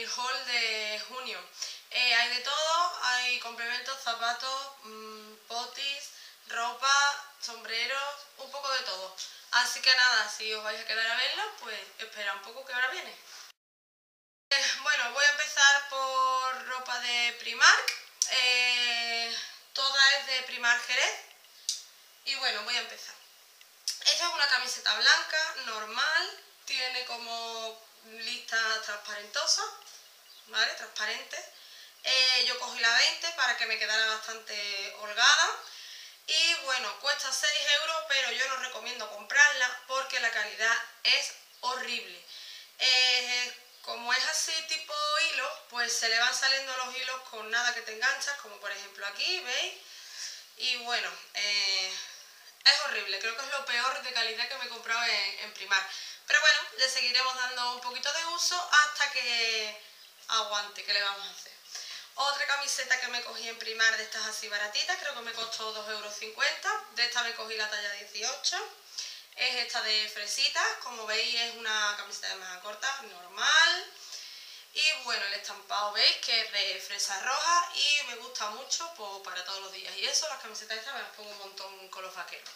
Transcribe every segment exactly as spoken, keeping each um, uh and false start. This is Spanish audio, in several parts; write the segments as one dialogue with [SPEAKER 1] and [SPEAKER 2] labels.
[SPEAKER 1] el haul de junio. Eh, hay de todo, hay complementos, zapatos, mmm, potis, ropa, sombreros, un poco de todo. Así que nada, si os vais a quedar a verlo, pues espera un poco que ahora viene. Eh, bueno, voy a empezar por ropa de Primark. Eh, toda es de Primark Jerez. Y bueno, voy a empezar. Esta es una camiseta blanca, normal, tiene como listas transparentosas, ¿vale? Transparente. Eh, yo cogí la veinte para que me quedara bastante holgada. Y bueno, cuesta seis euros, pero yo no recomiendo comprarla porque la calidad es horrible. Eh, como es así tipo hilo, pues se le van saliendo los hilos con nada que te enganchas, como por ejemplo aquí, ¿veis? Y bueno, eh, es horrible, creo que es lo peor de calidad que me he comprado en, en Primark. Pero bueno, le seguiremos dando un poquito de uso hasta que aguante, ¿qué le vamos a hacer? Otra camiseta que me cogí en Primark de estas así baratitas, creo que me costó dos euros cincuenta. De esta me cogí la talla dieciocho. Es esta de fresitas, como veis es una camiseta de manga corta, normal. Y bueno, el estampado veis que es de fresa roja y me gusta mucho pues, para todos los días. Y eso, las camisetas estas me las pongo un montón con los vaqueros.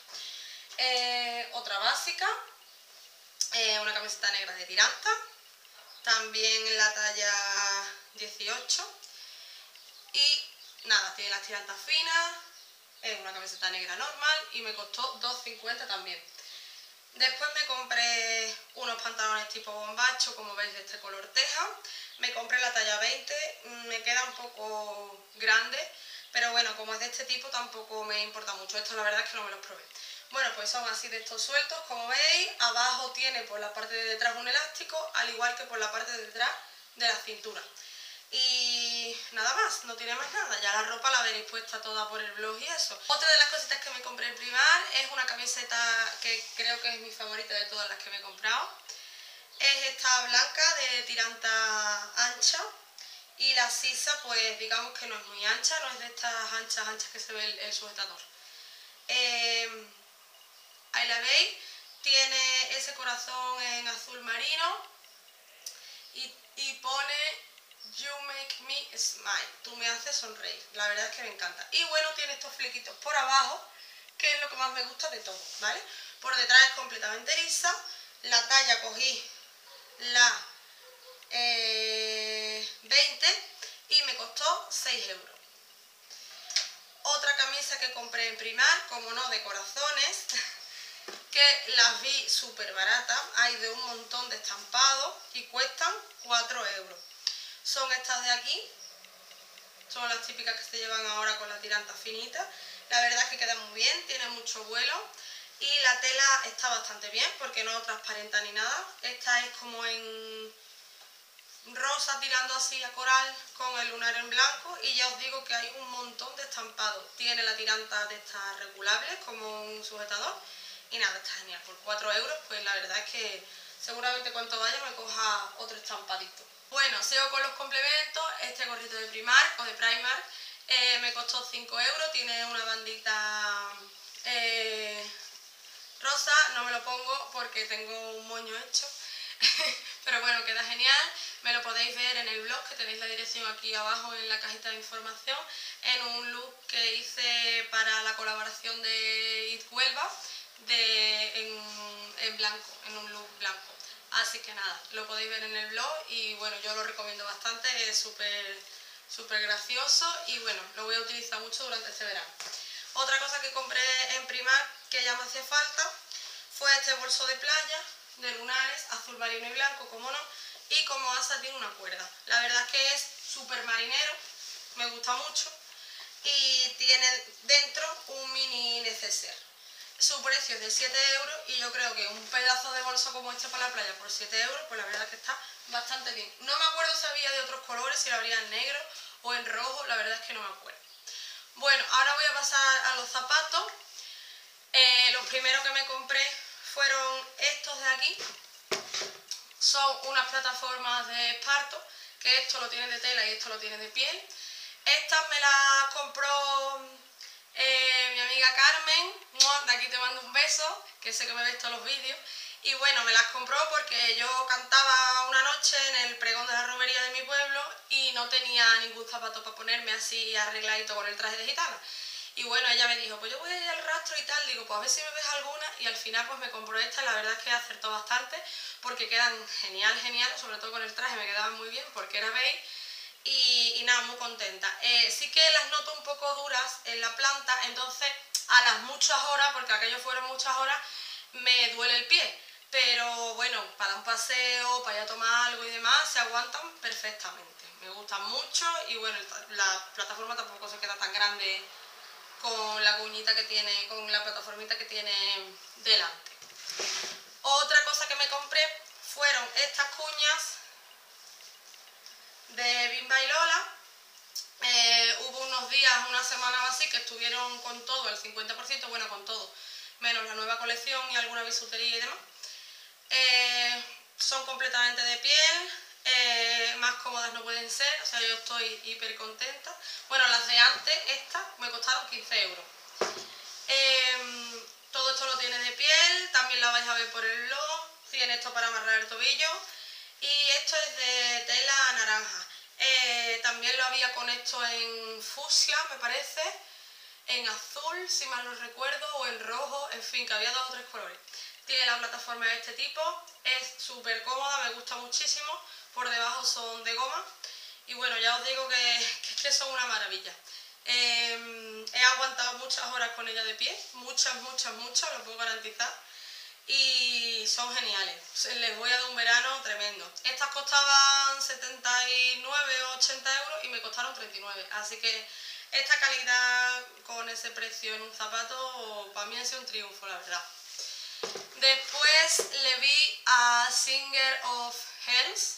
[SPEAKER 1] Eh, otra básica, eh, una camiseta negra de tiranta, también en la talla dieciocho. Y nada, tiene las tirantas finas, es una camiseta negra normal y me costó dos cincuenta también. Después me compré unos pantalones tipo bombacho, como veis, de este color teja. Me compré la talla veinte, me queda un poco grande, pero bueno, como es de este tipo tampoco me importa mucho. Esto la verdad es que no me los probé. Bueno, pues son así de estos sueltos, como veis. Abajo tiene por la parte de detrás un elástico, al igual que por la parte de detrás de la cintura. Y nada más, no tiene más nada, ya la ropa la veréis puesta toda por el blog y eso. Otra de las cositas que me compré en Primark es una camiseta que creo que es mi favorita de todas las que me he comprado. Es esta blanca de tiranta ancha y la sisa pues digamos que no es muy ancha, no es de estas anchas anchas que se ve el, el sujetador. Eh, ahí la veis, tiene ese corazón en azul marino y, y pone You make me smile, tú me haces sonreír, la verdad es que me encanta. Y bueno, tiene estos flequitos por abajo, que es lo que más me gusta de todo, ¿vale? Por detrás es completamente lisa, la talla cogí la eh, veinte y me costó seis euros. Otra camisa que compré en Primark, como no, de corazones, que las vi súper baratas, hay de un montón de estampados y cuestan cuatro euros. Son estas de aquí, son las típicas que se llevan ahora con la tiranta finita. La verdad es que quedan muy bien, tienen mucho vuelo y la tela está bastante bien porque no transparenta ni nada. Esta es como en rosa tirando así a coral con el lunar en blanco y ya os digo que hay un montón de estampados. Tiene la tiranta de estas regulables como un sujetador y nada, está genial. Por cuatro euros pues la verdad es que seguramente cuanto vaya me coja otro estampadito. Bueno, sigo con los complementos. Este gorrito de Primark o de Primark eh, me costó cinco euros, tiene una bandita eh, rosa, no me lo pongo porque tengo un moño hecho, pero bueno, queda genial. Me lo podéis ver en el blog, que tenéis la dirección aquí abajo en la cajita de información, en un look que hice para la colaboración de It Huelva de, en, en blanco, en un look blanco. Así que nada, lo podéis ver en el blog y bueno, yo lo recomiendo bastante, es súper súper gracioso y bueno, lo voy a utilizar mucho durante este verano. Otra cosa que compré en Primark que ya me hacía falta fue este bolso de playa de lunares, azul marino y blanco, como no, y como asa tiene una cuerda. La verdad es que es súper marinero, me gusta mucho y tiene dentro un mini neceser. Su precio es de siete euros y yo creo que un pedazo de bolso como este para la playa por siete euros, pues la verdad es que está bastante bien. No me acuerdo si había de otros colores, si lo habría en negro o en rojo, la verdad es que no me acuerdo. Bueno, ahora voy a pasar a los zapatos. Eh, los primeros que me compré fueron estos de aquí. Son unas plataformas de esparto, que esto lo tiene de tela y esto lo tiene de piel. Estas me las compró eh, mi amiga Carmen, de aquí te mando un beso, que sé que me ves todos los vídeos. Y bueno, me las compró porque yo cantaba una noche en el pregón de la romería de mi pueblo y no tenía ningún zapato para ponerme así arregladito con el traje de gitana. Y bueno, ella me dijo, pues yo voy a ir al rastro y tal, digo, pues a ver si me ves alguna, y al final pues me compró esta, y la verdad es que acertó bastante, porque quedan genial, genial, sobre todo con el traje me quedaban muy bien, porque era beige, y, y nada, muy contenta. Eh, sí que las noto un poco duras en la planta, entonces a las muchas horas, porque aquello fueron muchas horas, me duele el pie, pero bueno, para un paseo, para ir a tomar algo y demás, se aguantan perfectamente. Me gustan mucho y bueno, la plataforma tampoco se queda tan grande con la cuñita que tiene, con la plataformita que tiene delante. Otra cosa que me compré fueron estas cuñas de Bimba y Lola. Eh, hubo unos días, una semana o así, que estuvieron con todo, el cincuenta por ciento, bueno, con todo, menos la nueva colección y alguna bisutería y demás. Eh, son completamente de piel, eh, más cómodas no pueden ser, o sea, yo estoy hiper contenta. Bueno, las de antes, estas, me costaron quince euros. Eh, todo esto lo tiene de piel, también la vais a ver por el blog, tiene esto para amarrar el tobillo y esto es de tela naranja. Eh, también lo había con esto en fucsia, me parece, en azul, si mal no recuerdo, o en rojo, en fin, que había dos o tres colores. Tiene la plataforma de este tipo, es súper cómoda, me gusta muchísimo, por debajo son de goma y bueno, ya os digo que, que, que son una maravilla. Eh, he aguantado muchas horas con ella de pie, muchas, muchas, muchas, lo puedo garantizar, y son geniales, les voy a dar un verano tremendo. Estas costaban setenta y nueve o ochenta euros y me costaron treinta y nueve, así que esta calidad con ese precio en un zapato para mí ha sido un triunfo, la verdad. Después le vi a Singer of Hells,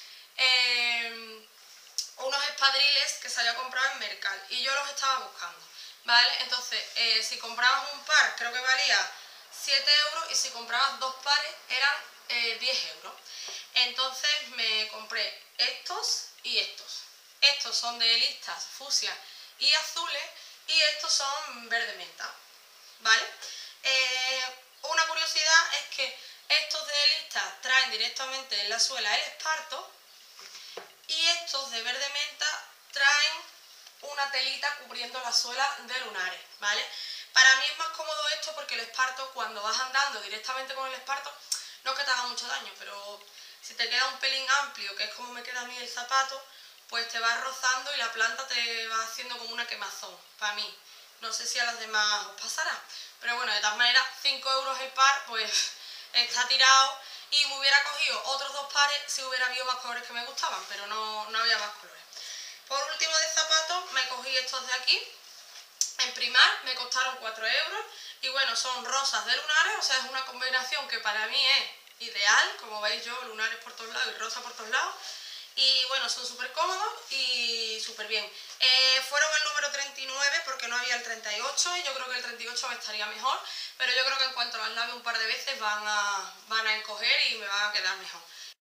[SPEAKER 1] eh, unos espadriles que se había comprado en Mercal y yo los estaba buscando, ¿vale? Entonces, eh, si comprabas un par creo que valía siete euros y si comprabas dos pares eran eh, diez euros. Entonces me compré estos y estos. Estos son de listas fucsia y azules y estos son verde menta, ¿vale? Eh, una curiosidad es que estos de listas traen directamente en la suela el esparto y estos de verde menta traen una telita cubriendo la suela de lunares, ¿vale? Para mí es más cómodo esto porque el esparto, cuando vas andando directamente con el esparto, no es que te haga mucho daño, pero si te queda un pelín amplio, que es como me queda a mí el zapato, pues te vas rozando y la planta te va haciendo como una quemazón, para mí. No sé si a las demás os pasará, pero bueno, de todas maneras, cinco euros el par, pues está tirado y me hubiera cogido otros dos pares si hubiera habido más colores que me gustaban, pero no, no había más colores. Por último de zapatos me cogí estos de aquí, en Primar, me costaron cuatro euros y bueno, son rosas de lunares, o sea, es una combinación que para mí es ideal, como veis yo, lunares por todos lados y rosa por todos lados. Y bueno, son súper cómodos y súper bien. Eh, fueron el número treinta y nueve porque no había el treinta y ocho y yo creo que el treinta y ocho me estaría mejor, pero yo creo que en cuanto las lave un par de veces van a, van a encoger y me van a quedar mejor.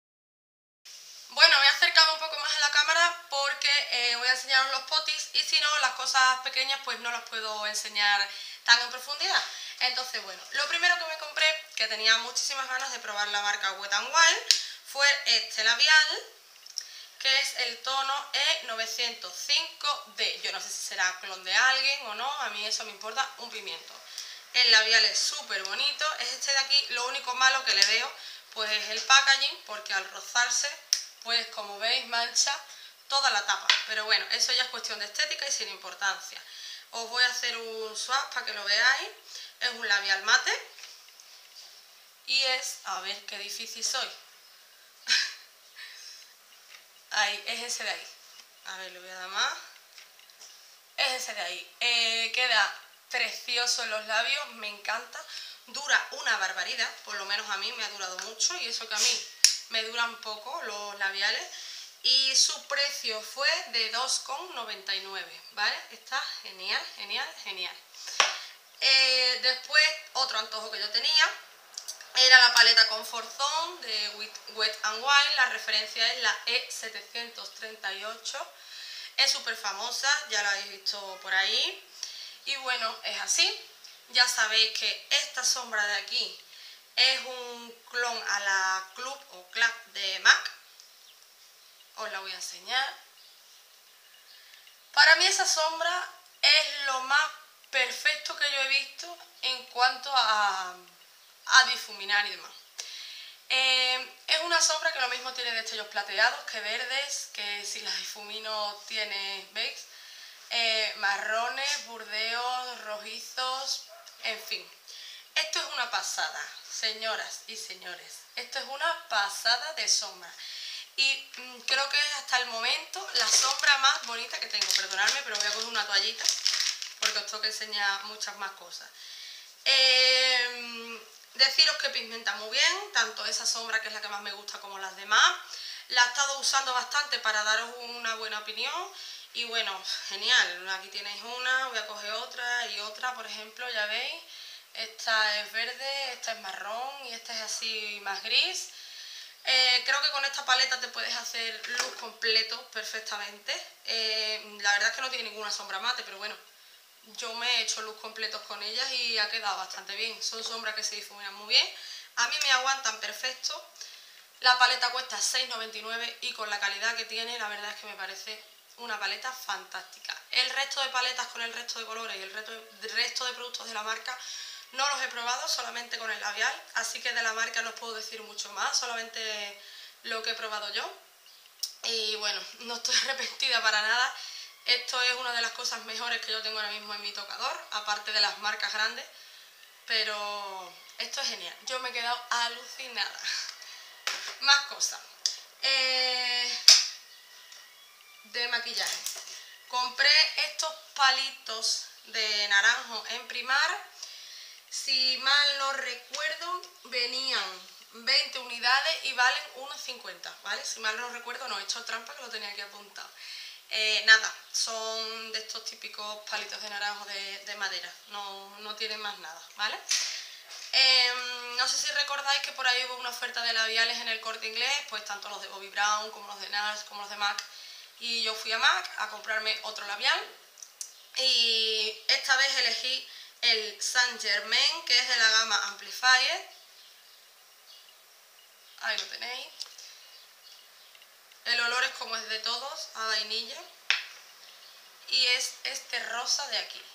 [SPEAKER 1] Bueno, me he acercado un poco más a la cámara porque eh, voy a enseñaros los potis y si no, las cosas pequeñas pues no las puedo enseñar tan en profundidad. Entonces, bueno, lo primero que me compré, que tenía muchísimas ganas de probar la marca Wet n Wild, fue este labial, que es el tono E novecientos cinco D. Yo no sé si será clon de alguien o no, a mí eso me importa un pimiento. El labial es súper bonito, es este de aquí, lo único malo que le veo pues es el packaging, porque al rozarse, pues como veis mancha toda la tapa. Pero bueno, eso ya es cuestión de estética y sin importancia. Os voy a hacer un swatch para que lo veáis. Es un labial mate y es, a ver qué difícil soy. Ahí, es ese de ahí. A ver, le voy a dar más. Es ese de ahí. Eh, queda precioso en los labios, me encanta. Dura una barbaridad, por lo menos a mí me ha durado mucho y eso que a mí me duran poco los labiales. Y su precio fue de dos con noventa y nueve, ¿vale? Está genial, genial, genial. Eh, después, otro antojo que yo tenía era la paleta Comfort Zone de Wet n Wild, la referencia es la E setecientos treinta y ocho, es súper famosa, ya la habéis visto por ahí, y bueno, es así. Ya sabéis que esta sombra de aquí Es un clon a la Club o Club de MAC. Os la voy a enseñar. Para mí esa sombra es lo más perfecto que yo he visto en cuanto a, a difuminar y demás. Eh, es una sombra que lo mismo tiene destellos plateados que verdes, que si la difumino tiene, ¿veis? Eh, marrones, burdeos, rojizos, en fin. Esto es una pasada, señoras y señores. Esto es una pasada de sombra. Y mmm, creo que es hasta el momento la sombra más bonita que tengo. Perdonadme, pero voy a coger una toallita porque os tengo que enseñar muchas más cosas. Eh, deciros que pigmenta muy bien, tanto esa sombra que es la que más me gusta como las demás. La he estado usando bastante para daros una buena opinión. Y bueno, genial, aquí tenéis una, voy a coger otra y otra, por ejemplo, ya veis. Esta es verde, esta es marrón y esta es así más gris. Eh, creo que con esta paleta te puedes hacer luz completo perfectamente. Eh, la verdad es que no tiene ninguna sombra mate, pero bueno, yo me he hecho luz completos con ellas y ha quedado bastante bien. Son sombras que se difuminan muy bien. A mí me aguantan perfecto. La paleta cuesta seis noventa y nueve y con la calidad que tiene, la verdad es que me parece una paleta fantástica. El resto de paletas con el resto de colores y el resto de, el resto de productos de la marca no los he probado, solamente con el labial, así que de la marca no os puedo decir mucho más, solamente lo que he probado yo. Y bueno, no estoy arrepentida para nada. Esto es una de las cosas mejores que yo tengo ahora mismo en mi tocador, aparte de las marcas grandes, pero esto es genial. Yo me he quedado alucinada. Más cosas. Eh, de maquillaje. Compré estos palitos de naranjo en Primar. Si mal no recuerdo, venían veinte unidades y valen uno cincuenta, ¿vale? Si mal no recuerdo, no he hecho trampa que lo tenía aquí apuntado. Eh, nada, son de estos típicos palitos de naranjo de, de madera, no, no tienen más nada, ¿vale? Eh, no sé si recordáis que por ahí hubo una oferta de labiales en el Corte Inglés, pues tanto los de Bobbi Brown como los de NARS como los de MAC, y yo fui a MAC a comprarme otro labial y esta vez elegí el Saint Germain, que es de la gama Amplifier. Ahí lo tenéis. El olor es como es de todos, a vainilla. Y es este rosa de aquí.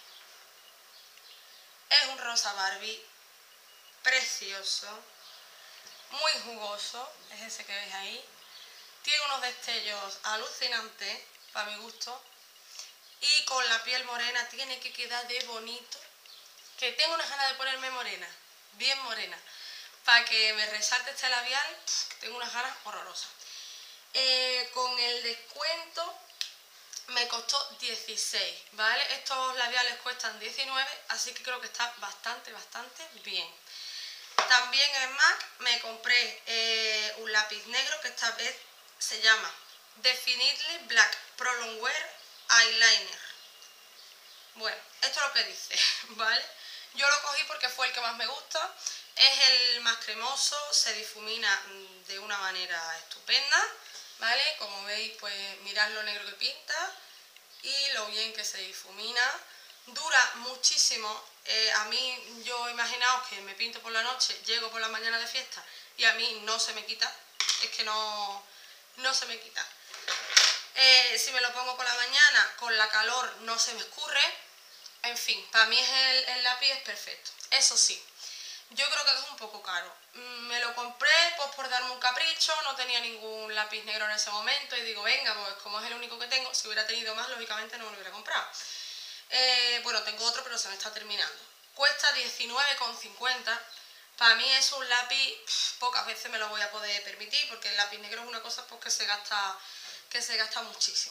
[SPEAKER 1] Es un rosa Barbie precioso, muy jugoso, es ese que veis ahí. Tiene unos destellos alucinantes, para mi gusto. Y con la piel morena tiene que quedar de bonito. Que tengo unas ganas de ponerme morena, bien morena, para que me resalte este labial, tengo unas ganas horrorosas. Eh, con el descuento me costó dieciséis, ¿vale? Estos labiales cuestan diecinueve, así que creo que está bastante, bastante bien. También en MAC me compré eh, un lápiz negro que esta vez se llama Definitely Black Prolong Wear Eyeliner. Bueno, esto es lo que dice, ¿vale? Yo lo cogí porque fue el que más me gusta, es el más cremoso, se difumina de una manera estupenda, ¿vale? Como veis, pues mirad lo negro que pinta y lo bien que se difumina. Dura muchísimo, eh, a mí, yo imaginaos que me pinto por la noche, llego por la mañana de fiesta y a mí no se me quita, es que no, no se me quita. Eh, si me lo pongo por la mañana, con la calor no se me escurre. En fin, para mí es el, el lápiz es perfecto. Eso sí, yo creo que es un poco caro. Me lo compré pues por darme un capricho, no tenía ningún lápiz negro en ese momento y digo, venga, pues como es el único que tengo, si hubiera tenido más, lógicamente no me lo hubiera comprado. Eh, bueno, tengo otro, pero se me está terminando. Cuesta diecinueve con cincuenta. Para mí es un lápiz, pff, pocas veces me lo voy a poder permitir, porque el lápiz negro es una cosa pues, que se gasta, que se gasta muchísimo.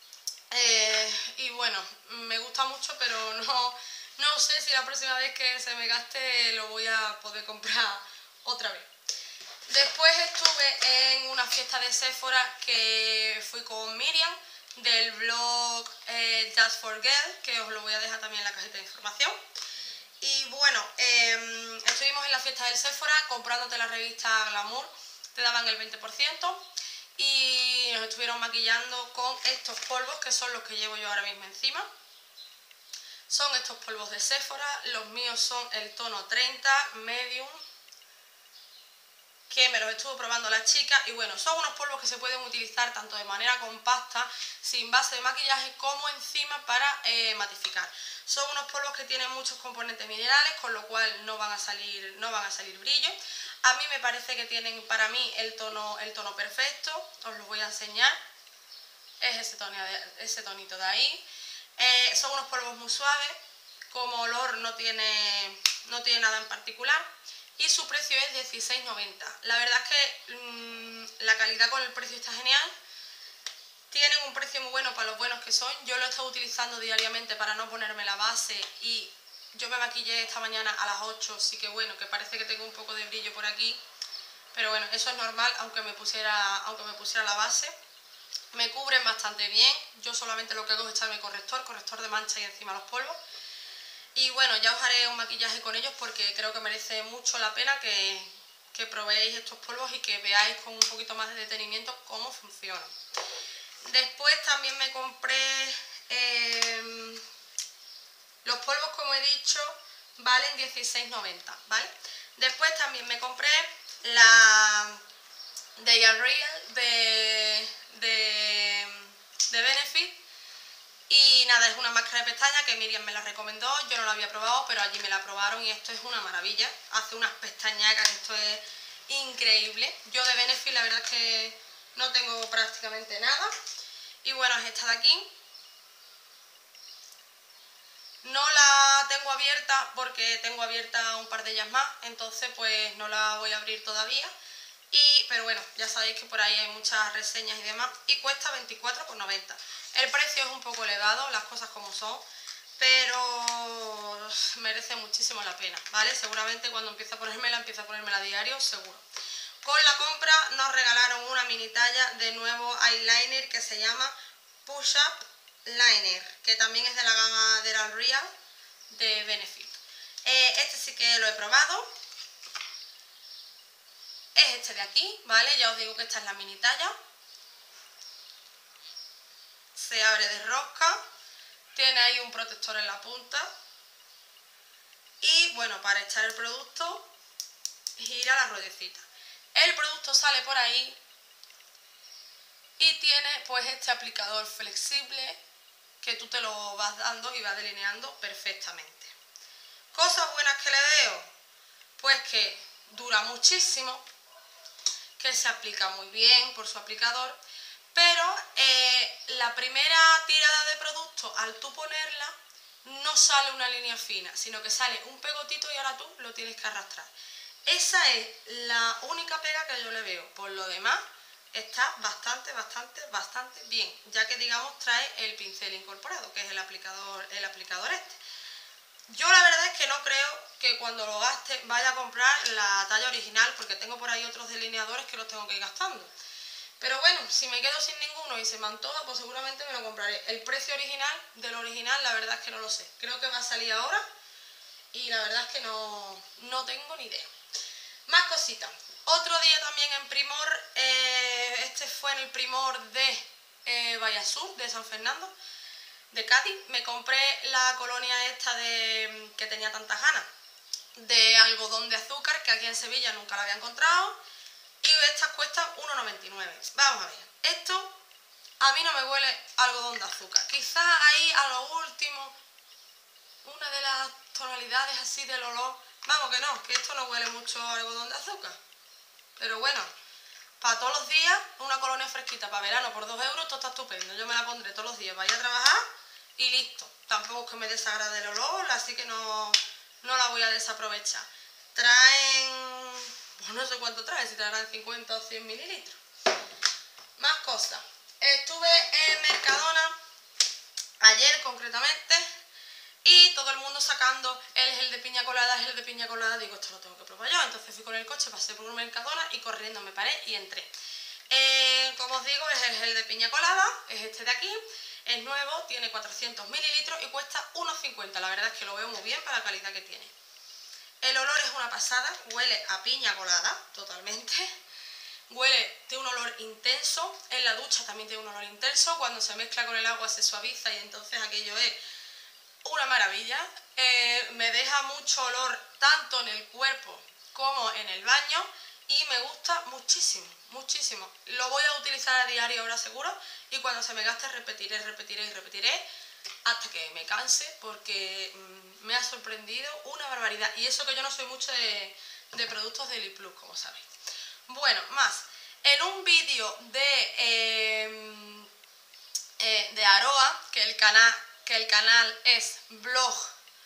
[SPEAKER 1] Eh, y bueno, me gusta mucho, pero no, no sé si la próxima vez que se me gaste lo voy a poder comprar otra vez. Después estuve en una fiesta de Sephora que fui con Miriam del blog eh, Just for Girl, que os lo voy a dejar también en la cajita de información. Y bueno, eh, estuvimos en la fiesta del Sephora comprándote la revista Glamour, te daban el veinte por ciento. Y nos estuvieron maquillando con estos polvos que son los que llevo yo ahora mismo encima. Son estos polvos de Sephora, los míos son el tono treinta, medium. que me los estuvo probando la chica y bueno, son unos polvos que se pueden utilizar tanto de manera compacta, sin base de maquillaje, como encima para eh, matificar. Son unos polvos que tienen muchos componentes minerales, con lo cual no van a salir, no van a salir brillos. A mí me parece que tienen para mí el tono, el tono perfecto, os lo voy a enseñar, es ese, tono de, ese tonito de ahí. Eh, son unos polvos muy suaves, como olor no tiene, no tiene nada en particular y su precio es dieciséis noventa. La verdad es que mmm, la calidad con el precio está genial, tienen un precio muy bueno para los buenos que son. Yo lo he estado utilizando diariamente para no ponerme la base y yo me maquillé esta mañana a las ocho, así que bueno, que parece que tengo un poco de brillo por aquí, pero bueno, eso es normal aunque me pusiera, aunque me pusiera la base. Me cubren bastante bien, yo solamente lo que hago es echarme corrector, corrector de mancha y encima los polvos. Y bueno, ya os haré un maquillaje con ellos porque creo que merece mucho la pena que, que probéis estos polvos y que veáis con un poquito más de detenimiento cómo funcionan. Después también me compré eh, los polvos, como he dicho, valen dieciséis noventa, ¿vale? Después también me compré la Day and Real de, de, de Benefit. Y nada, es una máscara de pestañas que Miriam me la recomendó, yo no la había probado, pero allí me la probaron y esto es una maravilla. Hace unas pestañacas, esto es increíble. Yo de Benefit la verdad es que no tengo prácticamente nada. Y bueno, es esta de aquí. No la tengo abierta porque tengo abierta un par de ellas más, entonces pues no la voy a abrir todavía. Y, pero bueno, ya sabéis que por ahí hay muchas reseñas y demás y cuesta veinticuatro con noventa. El precio es un poco elevado, las cosas como son, pero merece muchísimo la pena, ¿vale? Seguramente cuando empiece a ponérmela, empiece a ponérmela a diario, seguro. Con la compra nos regalaron una mini talla de nuevo eyeliner que se llama Push Up Liner, que también es de la gama de la Real de Benefit. Eh, este sí que lo he probado. Es este de aquí, ¿vale? Ya os digo que esta es la mini talla. Se abre de rosca. Tiene ahí un protector en la punta. Y bueno, para echar el producto, gira la ruedecita. El producto sale por ahí y tiene pues este aplicador flexible que tú te lo vas dando y vas delineando perfectamente. Cosas buenas que le veo, pues que dura muchísimo, que se aplica muy bien por su aplicador, pero eh, la primera tirada de producto, al tú ponerla, no sale una línea fina, sino que sale un pegotito y ahora tú lo tienes que arrastrar. Esa es la única pega que yo le veo. Por lo demás, está bastante, bastante, bastante bien, ya que digamos trae el pincel incorporado, que es el aplicador, el aplicador este. Yo la verdad es que no creo que cuando lo gaste vaya a comprar la talla original, porque tengo por ahí otros delineadores que los tengo que ir gastando. Pero bueno, si me quedo sin ninguno y se me antoja, pues seguramente me lo compraré. El precio original del original, la verdad es que no lo sé. Creo que va a salir ahora y la verdad es que no, no tengo ni idea. Más cositas. Otro día también en Primor, eh, este fue en el Primor de eh, Vallasur, de San Fernando, de Cádiz. Me compré la colonia esta de que tenía tantas ganas, de algodón de azúcar, que aquí en Sevilla nunca la había encontrado, y estas cuestan uno noventa y nueve. Vamos a ver, esto a mí no me huele algodón de azúcar. Quizás ahí a lo último, una de las tonalidades así del olor, vamos que no, que esto no huele mucho a algodón de azúcar. Pero bueno, para todos los días, una colonia fresquita para verano por dos euros, esto está estupendo. Yo me la pondré todos los días para ir a trabajar y listo. Tampoco es que me desagrade el olor, así que no, no la voy a desaprovechar. Traen, pues no sé cuánto trae, si traerán cincuenta o cien mililitros. Más cosas. Estuve en Mercadona, ayer concretamente, y todo el mundo sacando el gel de piña colada, el gel de piña colada. Digo, esto lo tengo que probar yo. Entonces fui con el coche, pasé por un Mercadona y corriendo me paré y entré. Eh, como os digo, es el gel de piña colada, es este de aquí. Es nuevo, tiene cuatrocientos mililitros y cuesta uno cincuenta. La verdad es que lo veo muy bien para la calidad que tiene. El olor es una pasada, huele a piña colada, totalmente. Huele, tiene un olor intenso. En la ducha también tiene un olor intenso. Cuando se mezcla con el agua se suaviza y entonces aquello es una maravilla. Eh, me deja mucho olor tanto en el cuerpo como en el baño y me gusta muchísimo, muchísimo. Lo voy a utilizar a diario ahora seguro y cuando se me gaste repetiré, repetiré y repetiré hasta que me canse porque mmm, me ha sorprendido una barbaridad. Y eso que yo no soy mucho de, de productos de Eliplus, como sabéis. Bueno, más. En un vídeo de, eh, eh, de Aroa, que el canal, que el canal es blog,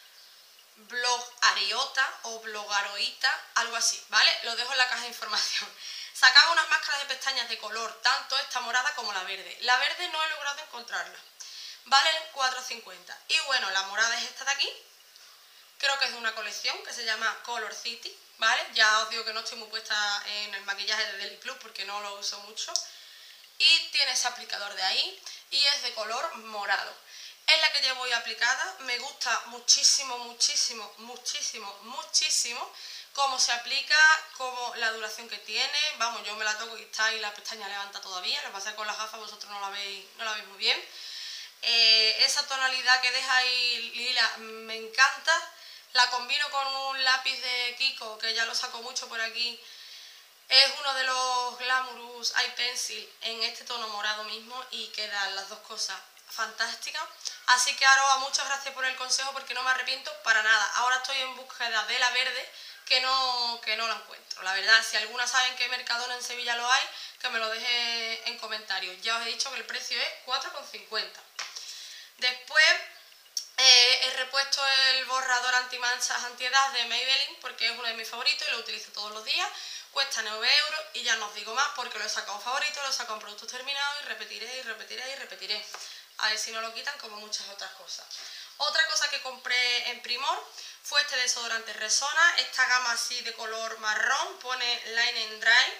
[SPEAKER 1] blog Ariota o blog Aroita, algo así, ¿vale? Lo dejo en la caja de información. Sacaba unas máscaras de pestañas de color, tanto esta morada como la verde. La verde no he logrado encontrarla. Valen cuatro cincuenta. Y bueno, la morada es esta de aquí. Creo que es de una colección que se llama Color City, ¿vale? Ya os digo que no estoy muy puesta en el maquillaje de Eliplus porque no lo uso mucho. Y tiene ese aplicador de ahí y es de color morado. Es la que llevo hoy aplicada, me gusta muchísimo, muchísimo, muchísimo, muchísimo cómo se aplica, cómo la duración que tiene. Vamos, yo me la toco y está ahí la pestaña levanta todavía, lo que pasa es que con las gafas vosotros no la veis, no la veis muy bien. Eh, esa tonalidad que deja ahí lila me encanta. La combino con un lápiz de Kiko, que ya lo saco mucho por aquí. Es uno de los Glamorous Eye Pencil en este tono morado mismo y quedan las dos cosas fantásticas. Así que Aroa, muchas gracias por el consejo porque no me arrepiento para nada. Ahora estoy en búsqueda de la verde que no, que no la encuentro. La verdad, si alguna sabe en qué Mercadona en Sevilla lo hay, que me lo deje en comentarios. Ya os he dicho que el precio es cuatro con cincuenta. Después eh, he repuesto el borrador antimanchas antiedad de Maybelline porque es uno de mis favoritos y lo utilizo todos los días. Cuesta nueve euros y ya no os digo más porque lo he sacado en favorito, lo he sacado en productos terminados y repetiré y repetiré y repetiré. A ver si no lo quitan como muchas otras cosas. Otra cosa que compré en Primor fue este desodorante Rexona, esta gama así de color marrón, pone Line and Dry.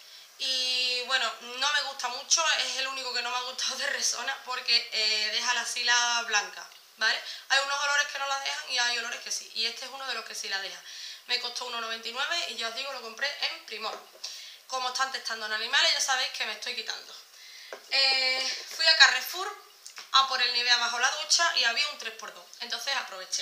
[SPEAKER 1] Y bueno, no me gusta mucho, es el único que no me ha gustado de Rexona porque eh, deja la sila blanca, ¿vale? Hay unos olores que no la dejan y hay olores que sí, y este es uno de los que sí la deja. Me costó uno noventa y nueve y ya os digo, lo compré en Primor. Como están testando en animales, ya sabéis que me estoy quitando. Eh, fui a Carrefour a por el Nivea bajo la ducha y había un tres por dos, entonces aproveché.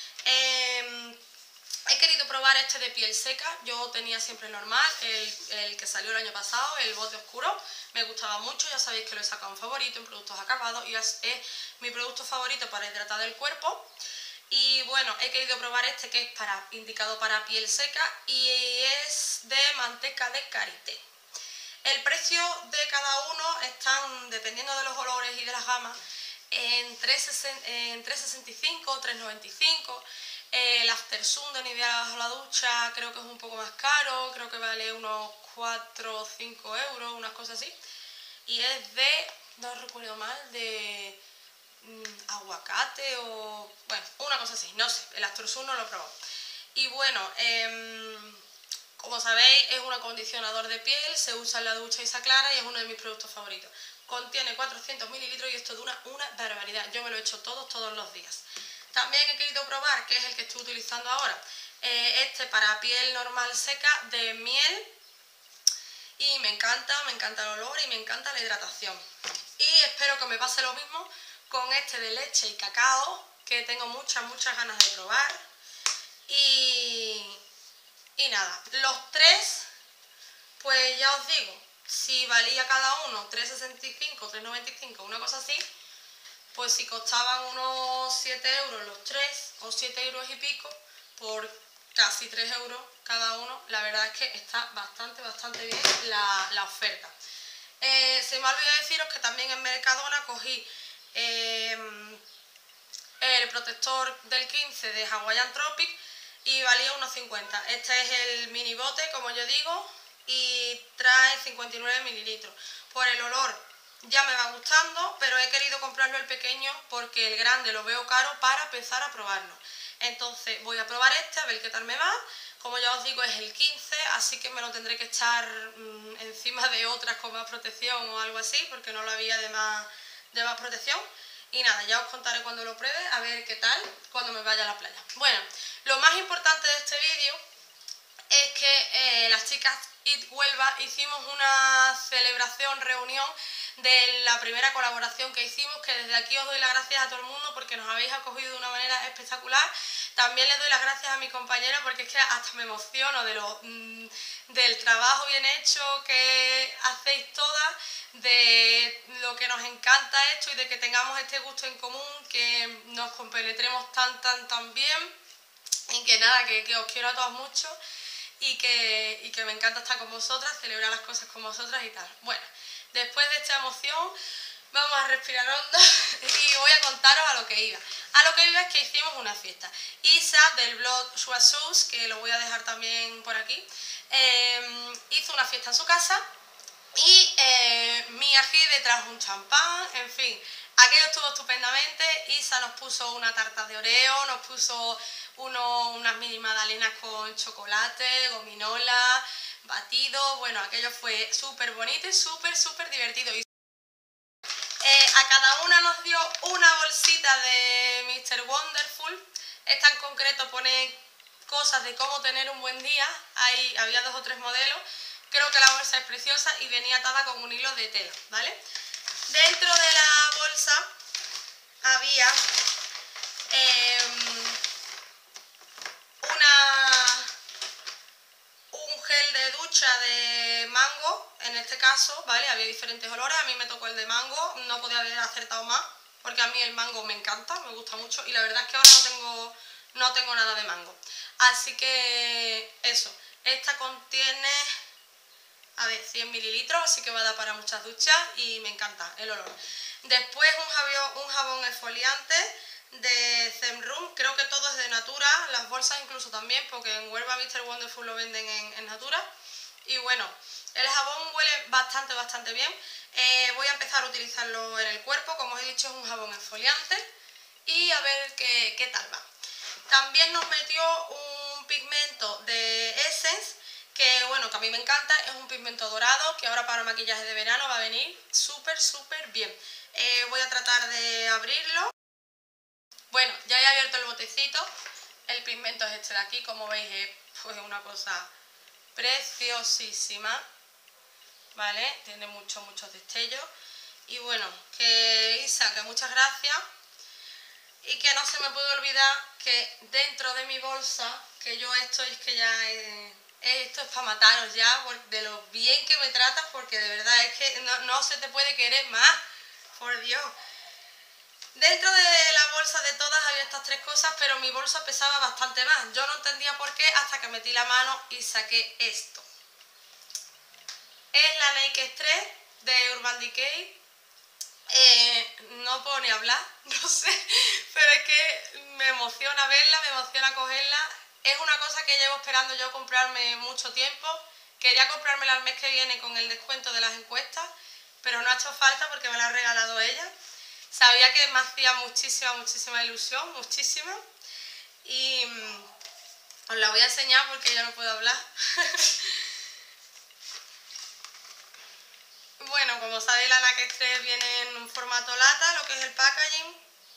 [SPEAKER 1] Eh, He querido probar este de piel seca, yo tenía siempre el normal, el, el que salió el año pasado, el bote oscuro, me gustaba mucho, ya sabéis que lo he sacado en favorito, en productos acabados y es, es mi producto favorito para hidratar el cuerpo. Y bueno, he querido probar este que es para, indicado para piel seca y es de manteca de karité. El precio de cada uno están, dependiendo de los olores y de las gamas, en tres sesenta y cinco, tres noventa y cinco. El After Sun de Nivea bajo la ducha creo que es un poco más caro, creo que vale unos cuatro o cinco euros, unas cosas así. Y es de, no recuerdo mal, de mmm, aguacate o... bueno, una cosa así, no sé, el After Sun no lo he probado. Y bueno, eh, como sabéis es un acondicionador de piel, se usa en la ducha y se aclara y es uno de mis productos favoritos. Contiene cuatrocientos mililitros y esto dura una barbaridad, yo me lo he hecho todos, todos los días. También he querido probar, que es el que estoy utilizando ahora, eh, este para piel normal seca de miel. Y me encanta, me encanta el olor y me encanta la hidratación. Y espero que me pase lo mismo con este de leche y cacao, que tengo muchas, muchas ganas de probar. Y, y nada, los tres, pues ya os digo, si valía cada uno tres sesenta y cinco, tres noventa y cinco, una cosa así, pues si costaban unos siete euros los tres, o siete euros y pico, por casi tres euros cada uno, la verdad es que está bastante, bastante bien la, la oferta. Eh, se me olvidó deciros que también en Mercadona cogí eh, el protector del quince de Hawaiian Tropic y valía unos cincuenta. Este es el mini bote, como yo digo, y trae cincuenta y nueve mililitros. Por el olor ya me va gustando, pero he querido comprarlo el pequeño porque el grande lo veo caro para empezar a probarlo. Entonces voy a probar este, a ver qué tal me va. Como ya os digo, es el quince, así que me lo tendré que echar mmm, encima de otras con más protección o algo así, porque no lo había de más, de más protección. Y nada, ya os contaré cuando lo pruebe, a ver qué tal, cuando me vaya a la playa. Bueno, lo más importante de este vídeo es que eh, las chicas It Huelva hicimos una celebración, reunión de la primera colaboración que hicimos, que desde aquí os doy las gracias a todo el mundo porque nos habéis acogido de una manera espectacular. También les doy las gracias a mi compañera porque es que hasta me emociono de lo, mmm, del trabajo bien hecho que hacéis todas, de lo que nos encanta esto y de que tengamos este gusto en común, que nos compenetremos tan, tan, tan bien y que nada, que, que os quiero a todas mucho y que, y que me encanta estar con vosotras, celebrar las cosas con vosotras y tal. Bueno, después de esta emoción vamos a respirar hondo y voy a contaros a lo que iba. A lo que iba es que hicimos una fiesta. Isa, del blog Shuasous, que lo voy a dejar también por aquí, eh, hizo una fiesta en su casa y eh, Mia Gide trajo un champán, en fin, aquello estuvo estupendamente. Isa nos puso una tarta de Oreo, nos puso uno, unas mini magdalenas con chocolate, gominola, batido, bueno, aquello fue súper bonito y súper, súper divertido. Eh, a cada una nos dio una bolsita de míster Wonderful. Esta en concreto pone cosas de cómo tener un buen día. Ahí había dos o tres modelos. Creo que la bolsa es preciosa y venía atada con un hilo de tela, ¿vale? Dentro de la bolsa había eh, una, un gel de ducha de mango, en este caso, ¿vale? Había diferentes olores, a mí me tocó el de mango, no podía haber acertado más, porque a mí el mango me encanta, me gusta mucho, y la verdad es que ahora no tengo, no tengo nada de mango. Así que eso, esta contiene, a ver, cien mililitros, así que va a dar para muchas duchas y me encanta el olor. Después un jabón, un jabón exfoliante de Zemroom, creo que todo es de Natura, las bolsas incluso también, porque en Huelva míster Wonderful lo venden en, en Natura. Y bueno, el jabón huele bastante, bastante bien. Eh, voy a empezar a utilizarlo en el cuerpo, como os he dicho es un jabón exfoliante y a ver qué, qué tal va. También nos metió un pigmento de Essence, que bueno, que a mí me encanta, es un pigmento dorado, que ahora para el maquillaje de verano va a venir súper, súper bien. Eh, voy a tratar de abrirlo. Bueno, ya he abierto el botecito, el pigmento es este de aquí, como veis es pues, una cosa preciosísima, ¿vale? Tiene muchos, muchos destellos. Y bueno, que Isa, que muchas gracias. Y que no se me puede olvidar que dentro de mi bolsa, que yo esto es que ya he, esto es para mataros ya, de lo bien que me tratas, porque de verdad es que no, no se te puede querer más, por Dios. Dentro de la bolsa de todas había estas tres cosas, pero mi bolsa pesaba bastante más. Yo no entendía por qué hasta que metí la mano y saqué esto. Es la Naked Stress de Urban Decay. Eh, no puedo ni hablar, no sé, pero es que me emociona verla, me emociona cogerla. Es una cosa que llevo esperando yo comprarme mucho tiempo. Quería comprármela el mes que viene con el descuento de las encuestas, pero no ha hecho falta porque me la ha regalado ella. Sabía que me hacía muchísima, muchísima ilusión, muchísima. Y mmm, os la voy a enseñar porque yo no puedo hablar. Bueno, como sabéis, la Naked Stress viene en un formato lata, lo que es el packaging,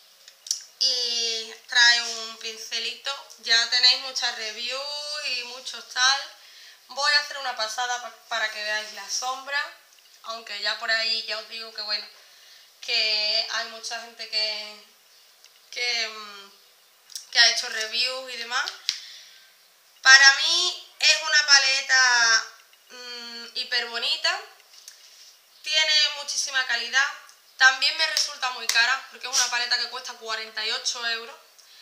[SPEAKER 1] y trae un pincelito. Ya tenéis muchas reviews y muchos tal. Voy a hacer una pasada pa para que veáis la sombra, aunque ya por ahí ya os digo que bueno, que hay mucha gente que, que, que ha hecho reviews y demás. Para mí es una paleta mmm, hiper bonita. Tiene muchísima calidad, también me resulta muy cara porque es una paleta que cuesta cuarenta y ocho euros.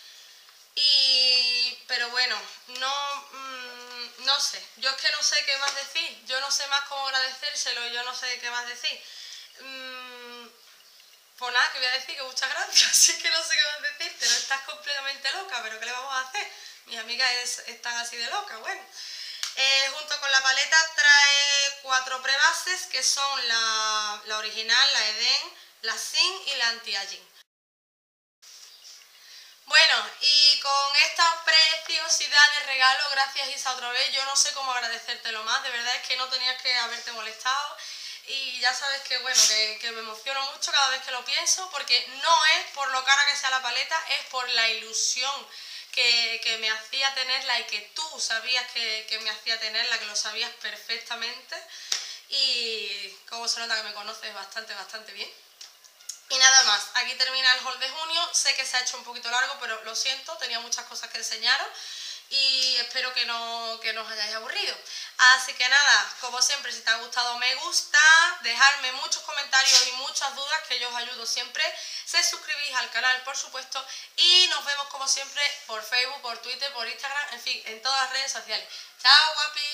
[SPEAKER 1] Y, pero bueno, no, mmm, no sé, yo es que no sé qué más decir, yo no sé más cómo agradecérselo, yo no sé qué más decir. Mmm, pues nada, que voy a decir que muchas gracias, así que no sé qué más decirte, no estás completamente loca, pero ¿qué le vamos a hacer? Mis amigas es, están así de locas, bueno. Eh, junto con la paleta trae cuatro prebases que son la, la original, la Eden, la Sin y la Anti-Aging. Bueno, y con esta preciosidad de regalo, gracias Isa otra vez, yo no sé cómo agradecértelo más, de verdad es que no tenías que haberte molestado y ya sabes que bueno, que, que me emociono mucho cada vez que lo pienso porque no es por lo cara que sea la paleta, es por la ilusión Que, que me hacía tenerla y que tú sabías que, que me hacía tenerla, que lo sabías perfectamente y como se nota que me conoces bastante, bastante bien. Y nada más, aquí termina el haul de junio. Sé que se ha hecho un poquito largo, pero lo siento, tenía muchas cosas que enseñaros y espero que no, que no os hayáis aburrido. Así que nada, como siempre, si te ha gustado me gusta, dejadme muchos comentarios y muchas dudas que yo os ayudo siempre. Se suscribís al canal, por supuesto, y nos vemos como siempre por Facebook, por Twitter, por Instagram, en fin, en todas las redes sociales. ¡Chao, guapis!